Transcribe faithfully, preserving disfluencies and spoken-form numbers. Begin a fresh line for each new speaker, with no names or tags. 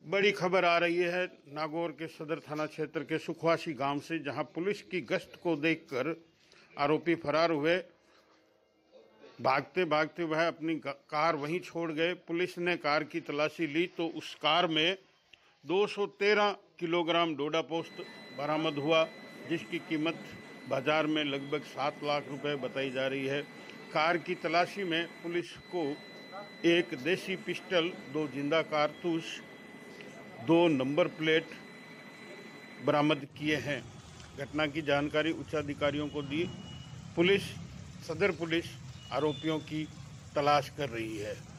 बड़ी खबर आ रही है नागौर के सदर थाना क्षेत्र के सुखवासी गांव से, जहां पुलिस की गश्त को देखकर आरोपी फरार हुए। भागते भागते वह अपनी कार वहीं छोड़ गए। पुलिस ने कार की तलाशी ली तो उस कार में दो सौ तेरह किलोग्राम डोडा पोस्त बरामद हुआ, जिसकी कीमत बाजार में लगभग सात लाख रुपए बताई जा रही है। कार की तलाशी में पुलिस को एक देसी पिस्टल, दो जिंदा कारतूस, दो नंबर प्लेट बरामद किए हैं। घटना की जानकारी उच्चाधिकारियों को दी। पुलिस सदर पुलिस आरोपियों की तलाश कर रही है।